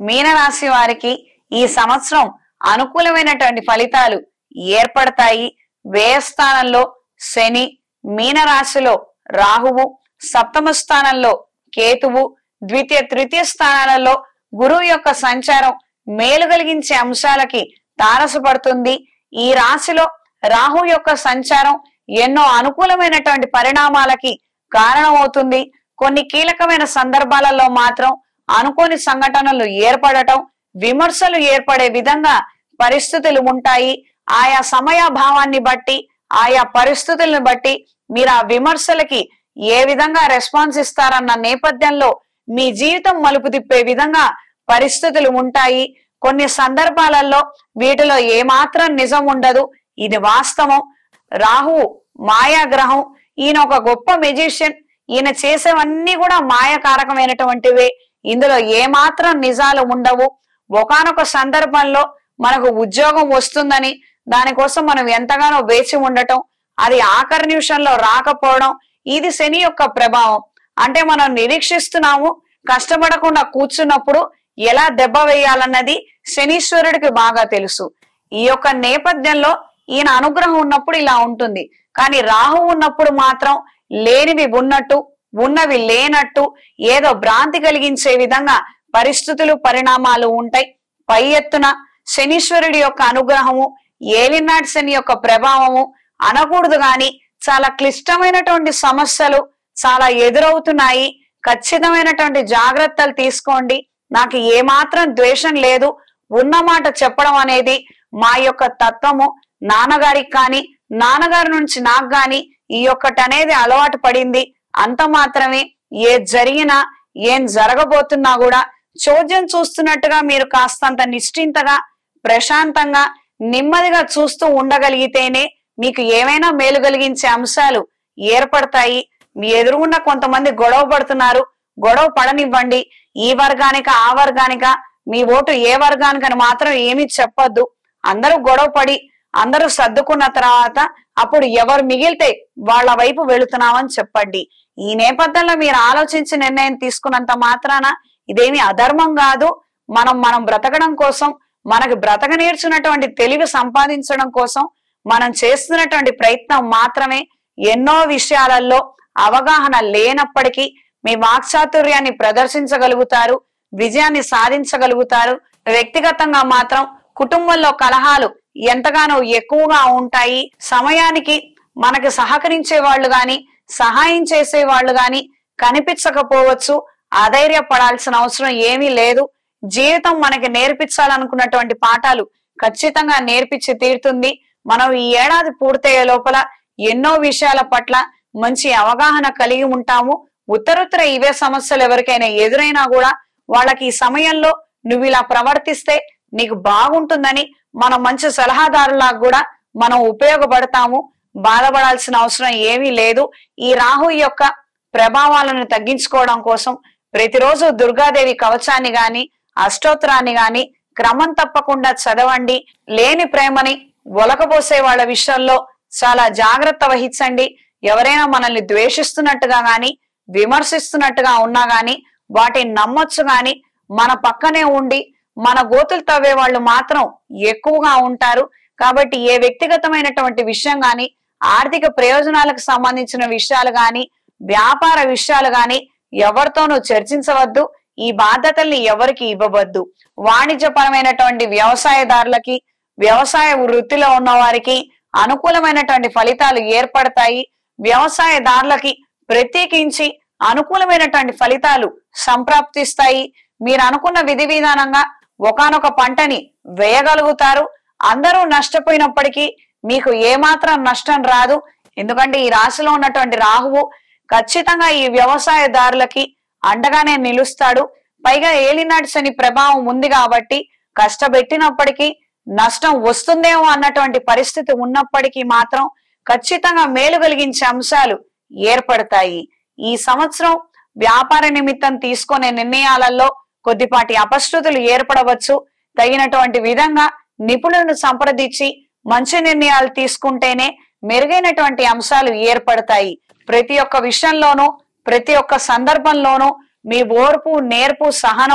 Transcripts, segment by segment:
మీనరాశి వారికి ఈ సంవత్సరం అనుకూలమైనటువంటి ఫలితాలు ఏర్పడతాయి. వ్యయస్థానంలో శని, మీనరాశిలో రాహువు, సప్తమ స్థానంలో కేతువు, ద్వితీయ తృతీయ స్థానాలలో గురువు యొక్క సంచారం మేలు కలిగించే అంశాలకి తారసపడుతుంది. ఈ రాశిలో రాహు యొక్క సంచారం ఎన్నో అనుకూలమైనటువంటి పరిణామాలకి కారణమవుతుంది. కొన్ని కీలకమైన సందర్భాలలో మాత్రం అనుకోని సంఘటనలు ఏర్పడటం, విమర్శలు ఏర్పడే విధంగా పరిస్థితులు ఉంటాయి. ఆయా సమయాభావాన్ని బట్టి, ఆయా పరిస్థితులను బట్టి మీరు ఆ విమర్శలకి ఏ విధంగా రెస్పాన్స్ ఇస్తారన్న నేపథ్యంలో మీ జీవితం మలుపు తిప్పే విధంగా పరిస్థితులు ఉంటాయి. కొన్ని సందర్భాలలో వీటిలో ఏమాత్రం నిజం ఉండదు, ఇది వాస్తవం. రాహు మాయాగ్రహం, ఈయన ఒక గొప్ప మెజిషియన్. ఈయన చేసేవన్నీ కూడా మాయకారకమైనటువంటివే. ఇందులో ఏమాత్రం నిజాలు ఉండవు. ఒకానొక సందర్భంలో మనకు ఉద్యోగం వస్తుందని దానికోసం మనం ఎంతగానో వేచి ఉండటం, అది ఆఖరి నిమిషంలో రాకపోవడం, ఇది శని యొక్క ప్రభావం. అంటే మనం నిరీక్షిస్తున్నాము, కష్టపడకుండా కూర్చున్నప్పుడు ఎలా దెబ్బ వేయాలన్నది శనీశ్వరుడికి బాగా తెలుసు. ఈ యొక్క నేపథ్యంలో ఈయన అనుగ్రహం ఉన్నప్పుడు ఇలా ఉంటుంది. కానీ రాహు ఉన్నప్పుడు మాత్రం లేనివి ఉన్నట్టు, ఉన్నవి లేనట్టు, ఏదో భ్రాంతి కలిగించే విధంగా పరిస్థితులు పరిణామాలు ఉంటాయి. పై ఎత్తున శనీశ్వరుడి యొక్క అనుగ్రహము, ఏలినాటి శని యొక్క ప్రభావము అనకూడదు, గాని చాలా క్లిష్టమైనటువంటి సమస్యలు చాలా ఎదురవుతున్నాయి. ఖచ్చితమైనటువంటి జాగ్రత్తలు తీసుకోండి. నాకు ఏమాత్రం ద్వేషం లేదు, ఉన్నమాట చెప్పడం అనేది మా యొక్క తత్వము. నాన్నగారికి కానీ నాన్నగారి నుంచి నాకు గాని ఈ ఒక్కటనేది అలవాటు పడింది. అంత మాత్రమే. ఏది జరిగినా ఏం జరగబోతున్నా కూడా చోద్యం చూస్తున్నట్టుగా మీరు కాస్తంత నిశ్చింతగా, ప్రశాంతంగా, నెమ్మదిగా చూస్తూ ఉండగలిగితేనే మీకు ఏమైనా మేలు కలిగించే అంశాలు ఏర్పడతాయి. మీ ఎదురుగున్న కొంతమంది గొడవ పడుతున్నారు, గొడవ పడనివ్వండి. ఈ వర్గానిక ఆ వర్గానిక, మీ ఓటు ఏ వర్గానికని మాత్రం ఏమీ చెప్పొద్దు. అందరూ గొడవ పడి అందరూ సర్దుకున్న తర్వాత అప్పుడు ఎవరు మిగిలితే వాళ్ళ వైపు వెళుతున్నామని చెప్పండి. ఈ నేపథ్యంలో మీరు ఆలోచించి నిర్ణయం తీసుకున్నంత మాత్రాన ఇదేమి అధర్మం కాదు. మనం బ్రతకడం కోసం, మనకి బ్రతక నేర్చున్నటువంటి తెలివి సంపాదించడం కోసం మనం చేస్తున్నటువంటి ప్రయత్నం మాత్రమే. ఎన్నో విషయాలలో అవగాహన లేనప్పటికీ మీ వాక్చాతుర్యాన్ని ప్రదర్శించగలుగుతారు, విజయాన్ని సాధించగలుగుతారు. వ్యక్తిగతంగా మాత్రం కుటుంబంలో కలహాలు ఎంతగానో ఎక్కువగా ఉంటాయి. సమయానికి మనకి సహకరించే వాళ్ళు గాని, సహాయం చేసే వాళ్ళు గాని కనిపించకపోవచ్చు. అధైర్యపడాల్సిన అవసరం ఏమీ లేదు. జీవితం మనకి నేర్పించాలనుకున్నటువంటి పాఠాలు ఖచ్చితంగా నేర్పించి తీరుతుంది. మనం ఈ ఏడాది పూర్తయ్యే లోపల ఎన్నో విషయాల పట్ల మంచి అవగాహన కలిగి ఉంటాము. ఉత్తరుత్తర ఇవే సమస్యలు ఎవరికైనా ఎదురైనా కూడా వాళ్ళకి ఈ సమయంలో నువ్వు ఇలా ప్రవర్తిస్తే నీకు బాగుంటుందని మనం మంచి సలహాదారులాగా కూడా మనం ఉపయోగపడతాము. బాధపడాల్సిన అవసరం ఏమీ లేదు. ఈ రాహు యొక్క ప్రభావాలను తగ్గించుకోవడం కోసం ప్రతిరోజు దుర్గాదేవి కవచాన్ని గాని, అష్టోత్తరాన్ని గాని క్రమం తప్పకుండా చదవండి. లేని ప్రేమని ఒలకబోసే వాళ్ళ విషయంలో చాలా జాగ్రత్త వహించండి. ఎవరైనా మనల్ని ద్వేషిస్తున్నట్టుగా గాని, విమర్శిస్తున్నట్టుగా ఉన్నా గాని వాటిని నమ్మొచ్చు. గాని మన పక్కనే ఉండి మన గోతులు తవ్వే వాళ్ళు మాత్రం ఎక్కువగా ఉంటారు. కాబట్టి ఏ వ్యక్తిగతమైనటువంటి విషయం గాని, ఆర్థిక ప్రయోజనాలకు సంబంధించిన విషయాలు గాని, వ్యాపార విషయాలు గాని ఎవరితోనూ చర్చించవద్దు. ఈ బాధ్యతల్ని ఎవరికి ఇవ్వవద్దు. వాణిజ్యపరమైనటువంటి వ్యవసాయదారులకి, వ్యవసాయ వృత్తిలో ఉన్న వారికి అనుకూలమైనటువంటి ఫలితాలు ఏర్పడతాయి. వ్యవసాయదారులకి ప్రత్యేకించి అనుకూలమైనటువంటి ఫలితాలు సంప్రాప్తిస్తాయి. మీరు అనుకున్న విధి విధానంగా ఒకానొక పంటని వేయగలుగుతారు. అందరూ నష్టపోయినప్పటికీ మీకు ఏమాత్రం నష్టం రాదు. ఎందుకంటే ఈ రాశిలో ఉన్నటువంటి రాహువు ఖచ్చితంగా ఈ వ్యవసాయదారులకి అండగానే నిలుస్తాడు. పైగా ఏలినాటి శని ప్రభావం ఉంది కాబట్టి కష్టపెట్టినప్పటికీ నష్టం వస్తుందేమో అన్నటువంటి పరిస్థితి ఉన్నప్పటికీ మాత్రం ఖచ్చితంగా మేలు కలిగించే అంశాలు ఏర్పడతాయి. ఈ సంవత్సరం వ్యాపార నిమిత్తం తీసుకునే నిర్ణయాలలో కొద్దిపాటి అపశృతులు ఏర్పడవచ్చు. తగినటువంటి విధంగా నిపుణులను సంప్రదించి మంచి నిర్ణయాలు తీసుకుంటేనే మెరుగైనటువంటి అంశాలు ఏర్పడతాయి. ప్రతి ఒక్క విషయంలోనూ, ప్రతి ఒక్క సందర్భంలోనూ మీ ఓర్పు, నేర్పు, సహనం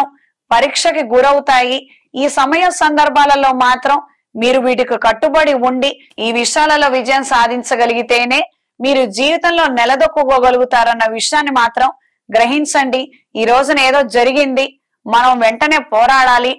పరీక్షకి గురవుతాయి. ఈ సమయ సందర్భాలలో మాత్రం మీరు వీటికి కట్టుబడి ఉండి ఈ విషయాలలో విజయం సాధించగలిగితేనే మీరు జీవితంలో నిలదొక్కుకోగలుగుతారన్న విషయాన్ని మాత్రం గ్రహించండి. ఈ రోజున ఏదో జరిగింది, మనం వెంటనే పోరాడాలి,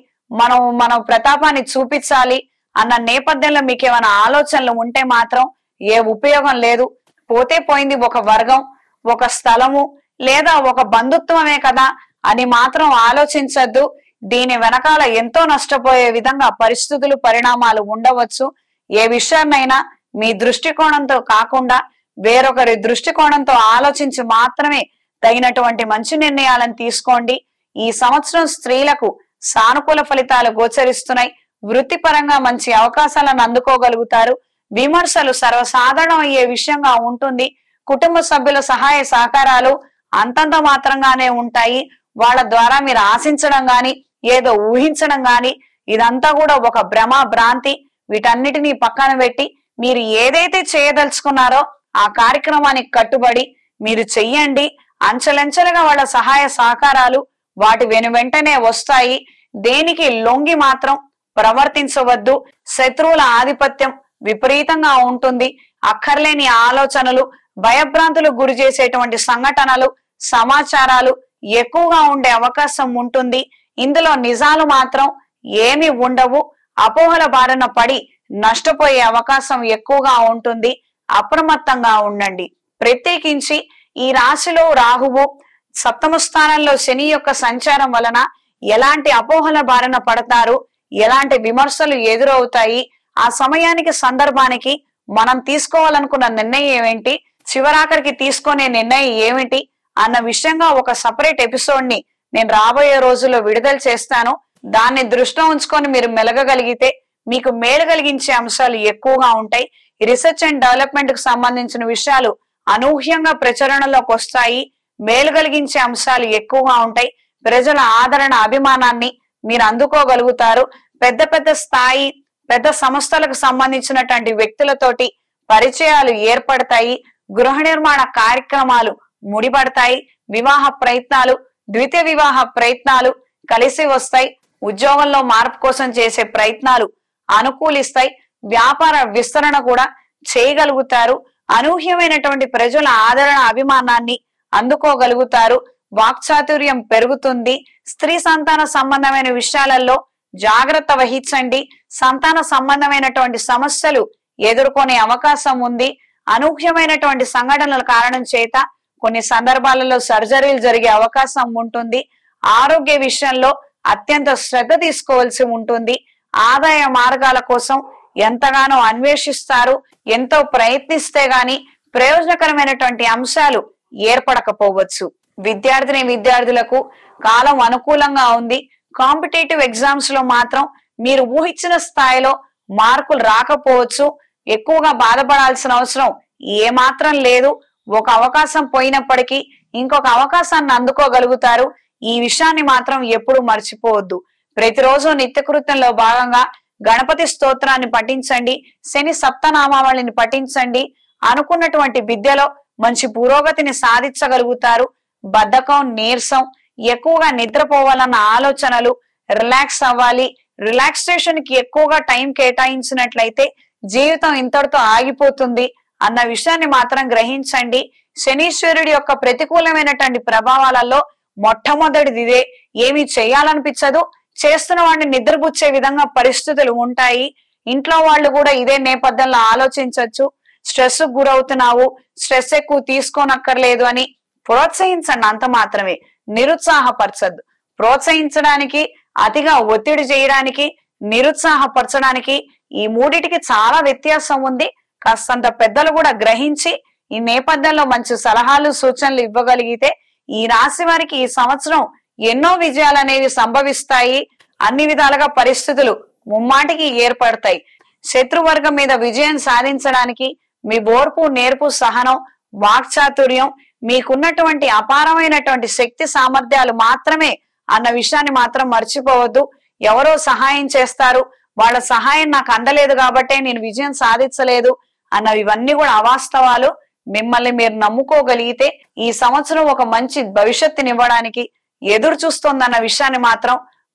మన ప్రతాపాన్ని చూపించాలి అన్న నేపథ్యంలో మీకు ఏమైనా ఆలోచనలు ఉంటే మాత్రం ఏ ఉపయోగం లేదు. పోతే పోయింది ఒక వర్గం, ఒక స్థలము లేదా ఒక బంధుత్వమే కదా అని మాత్రం ఆలోచించద్దు. దీని వెనకాల ఎంతో నష్టపోయే విధంగా పరిస్థితులు పరిణామాలు ఉండవచ్చు. ఏ విషయాన్నైనా మీ దృష్టికోణంతో కాకుండా వేరొకరి దృష్టికోణంతో ఆలోచించి మాత్రమే తగినటువంటి మంచి నిర్ణయాలను తీసుకోండి. ఈ సంవత్సరం స్త్రీలకు సానుకూల ఫలితాలు గోచరిస్తున్నాయి. వృత్తిపరంగా మంచి అవకాశాలను అందుకోగలుగుతారు. విమర్శలు సర్వసాధారణం అయ్యే విషయంగా ఉంటుంది. కుటుంబ సభ్యుల సహాయ సహకారాలు అంతంత మాత్రంగానే ఉంటాయి. వాళ్ళ ద్వారా మీరు ఆశించడం గాని ఏదో ఊహించడం గాని ఇదంతా కూడా ఒక భ్రమ భ్రాంతి. వీటన్నిటినీ పక్కన పెట్టి మీరు ఏదైతే చేయదలుచుకున్నారో ఆ కార్యక్రమానికి కట్టుబడి మీరు చెయ్యండి. అంచెలంచెలుగా వాళ్ళ సహాయ సహకారాలు వాటి వెనువెంటనే వస్తాయి. దేనికి లొంగి మాత్రం ప్రవర్తించవద్దు. శత్రువుల ఆధిపత్యం విపరీతంగా ఉంటుంది. అక్కర్లేని ఆలోచనలు, భయభ్రాంతులకు గురి చేసేటువంటి సంఘటనలు, సమాచారాలు ఎక్కువగా ఉండే అవకాశం ఉంటుంది. ఇందులో నిజాలు మాత్రం ఏమి ఉండవు. అపోహల బారిన పడి నష్టపోయే అవకాశం ఎక్కువగా ఉంటుంది. అప్రమత్తంగా ఉండండి. ప్రత్యేకించి ఈ రాశిలో రాహువు, సప్తమ స్థానంలో శని యొక్క సంచారం వలన ఎలాంటి అపోహల బారిన పడతారు, ఎలాంటి విమర్శలు ఎదురవుతాయి, ఆ సమయానికి సందర్భానికి మనం తీసుకోవాలనుకున్న నిర్ణయం ఏమిటి, చివరాఖరికి తీసుకునే నిర్ణయం ఏమిటి అన్న విషయంగా ఒక సపరేట్ ఎపిసోడ్ ని నేను రాబోయే రోజుల్లో విడుదల చేస్తాను. దాన్ని దృష్టిలో ఉంచుకొని మీరు మెలగగలిగితే మీకు మేలు కలిగించే అంశాలు ఎక్కువగా ఉంటాయి. రీసెర్చ్ అండ్ డెవలప్మెంట్ కు సంబంధించిన విషయాలు అనూహ్యంగా ప్రచురణలోకి వస్తాయి. మేలు కలిగించే అంశాలు ఎక్కువగా ఉంటాయి. ప్రజల ఆదరణ, అభిమానాన్ని మీరు అందుకోగలుగుతారు. పెద్ద పెద్ద స్థాయి, పెద్ద సంస్థలకు సంబంధించినటువంటి వ్యక్తులతోటి పరిచయాలు ఏర్పడతాయి. గృహ నిర్మాణ కార్యక్రమాలు ముడిపడతాయి. వివాహ ప్రయత్నాలు, ద్వితీయ వివాహ ప్రయత్నాలు కలిసి వస్తాయి. ఉద్యోగంలో మార్పు కోసం చేసే ప్రయత్నాలు అనుకూలిస్తాయి. వ్యాపార విస్తరణ కూడా చేయగలుగుతారు. అనూహ్యమైనటువంటి ప్రజల ఆదరణ, అభిమానాన్ని అందుకోగలుగుతారు. వాక్చాతుర్యం పెరుగుతుంది. స్త్రీ సంతాన సంబంధమైన విషయాలలో జాగ్రత్త వహించండి. సంతాన సంబంధమైనటువంటి సమస్యలు ఎదుర్కొనే అవకాశం ఉంది. అనూహ్యమైనటువంటి సంఘటనల కారణం చేత కొన్ని సందర్భాలలో సర్జరీలు జరిగే అవకాశం ఉంటుంది. ఆరోగ్య విషయంలో అత్యంత శ్రద్ధ తీసుకోవాల్సి ఉంటుంది. ఆదాయ మార్గాల కోసం ఎంతగానో అన్వేషిస్తారు. ఎంతో ప్రయత్నిస్తే గాని ప్రయోజనకరమైనటువంటి అంశాలు ఏర్పడకపోవచ్చు. విద్యార్థులకు కాలం అనుకూలంగా ఉంది. కాంపిటేటివ్ ఎగ్జామ్స్ లో మాత్రం మీరు ఊహించిన స్థాయిలో మార్కులు రాకపోవచ్చు. ఎక్కువగా బాధపడాల్సిన అవసరం ఏమాత్రం లేదు. ఒక అవకాశం పోయినప్పటికీ ఇంకొక అవకాశాన్ని అందుకోగలుగుతారు. ఈ విషయాన్ని మాత్రం ఎప్పుడు మర్చిపోవద్దు. ప్రతిరోజు నిత్యకృత్యంలో భాగంగా గణపతి స్తోత్రాన్ని పఠించండి. శని సప్తనామావళిని పఠించండి. అనుకున్నటువంటి విద్యలో మంచి పురోగతిని సాధించగలుగుతారు. బద్ధకం, నీరసం, ఎక్కువగా నిద్రపోవాలన్న ఆలోచనలు, రిలాక్స్ అవ్వాలి, రిలాక్సేషన్ కి ఎక్కువగా టైం కేటాయించినట్లయితే జీవితం ఇంతటితో ఆగిపోతుంది అన్న విషయాన్ని మాత్రం గ్రహించండి. శనీశ్వరుడి యొక్క ప్రతికూలమైనటువంటి ప్రభావాలలో మొట్టమొదటిది ఇదే. ఏమి చేయాలనిపించదు, చేస్తున్న వాడిని నిద్రపుచ్చే విధంగా పరిస్థితులు ఉంటాయి. ఇంట్లో వాళ్ళు కూడా ఇదే నేపథ్యంలో ఆలోచించవచ్చు. స్ట్రెస్ గురవుతున్నావు, స్ట్రెస్ ఎక్కువ తీసుకోనక్కర్లేదు అని ప్రోత్సహించండి, అంత మాత్రమే. నిరుత్సాహపరచద్దు. ప్రోత్సహించడానికి, అతిగా ఒత్తిడి చేయడానికి, నిరుత్సాహపరచడానికి ఈ మూడిటికి చాలా వ్యత్యాసం ఉంది. కాస్తంత పెద్దలు కూడా గ్రహించి ఈ నేపథ్యంలో మంచి సలహాలు, సూచనలు ఇవ్వగలిగితే ఈ రాశి వారికి ఈ సంవత్సరం ఎన్నో విజయాలు అనేవి సంభవిస్తాయి. అన్ని విధాలుగా పరిస్థితులు ముమ్మాటికి ఏర్పడతాయి. శత్రువర్గం మీద విజయం సాధించడానికి మీ ఓర్పు, నేర్పు, సహనం, వాక్చాతుర్యం, మీకున్నటువంటి అపారమైనటువంటి శక్తి సామర్థ్యాలు మాత్రమే అన్న విషయాన్ని మాత్రం మర్చిపోవద్దు. ఎవరో సహాయం చేస్తారు, వాళ్ళ సహాయం నాకు అందలేదు కాబట్టే నేను విజయం సాధించలేదు అన్నవి ఇవన్నీ కూడా అవాస్తవాలు. మిమ్మల్ని మీరు నమ్ముకోగలిగితే ఈ సంవత్సరం ఒక మంచి భవిష్యత్తుని ఇవ్వడానికి ఎదురు చూస్తోందన్న విషయాన్ని మాత్రం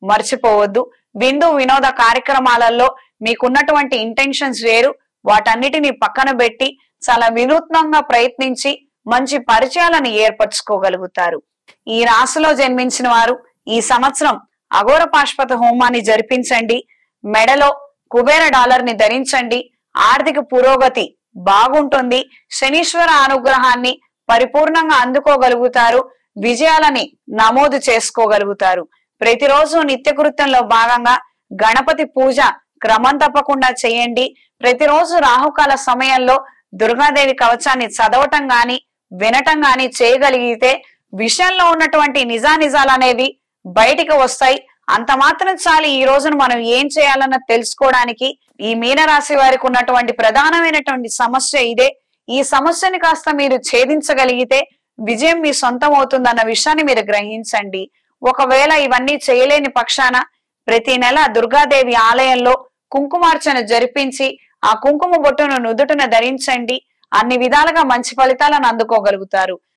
మర్చిపోవద్దు. విందు వినోద కార్యక్రమాలలో మీకున్నటువంటి ఇంటెన్షన్స్ వేరు, వాటన్నిటిని పక్కన పెట్టి చాలా వినూత్నంగా ప్రయత్నించి మంచి పరిచయాలను ఏర్పరచుకోగలుగుతారు. ఈ రాశిలో జన్మించిన వారు ఈ సంవత్సరం అఘోర పాశుపత హోమాన్ని జరిపించండి. మెడలో కుబేర డాలర్ ని ధరించండి. ఆర్థిక పురోగతి బాగుంటుంది. శనీశ్వర అనుగ్రహాన్ని పరిపూర్ణంగా అందుకోగలుగుతారు. విజయాలని నమోదు చేసుకోగలుగుతారు. ప్రతిరోజు నిత్యకృత్యంలో భాగంగా గణపతి పూజ క్రమం తప్పకుండా చేయండి. ప్రతిరోజు రాహుకాల సమయంలో దుర్గాదేవి కవచాన్ని చదవటం గాని వినటం గాని చేయగలిగితే విషయంలో ఉన్నటువంటి నిజానిజాలు అనేవి బయటికి వస్తాయి. అంత మాత్రం చాలు ఈ రోజును మనం ఏం చేయాలన్న తెలుసుకోవడానికి. ఈ మీనరాశి వారికి ఉన్నటువంటి ప్రధానమైనటువంటి సమస్య ఇదే. ఈ సమస్యని కాస్త మీరు ఛేదించగలిగితే విజయం మీ సొంతం అవుతుందన్న విషయాన్ని మీరు గ్రహించండి. ఒకవేళ ఇవన్నీ చేయలేని పక్షాన ప్రతి నెల దుర్గాదేవి ఆలయంలో కుంకుమార్చన జరిపించి ఆ కుంకుమ బొట్టును నుదుటిన ధరించండి. అన్ని విధాలుగా మంచి ఫలితాలను అందుకోగలుగుతారు.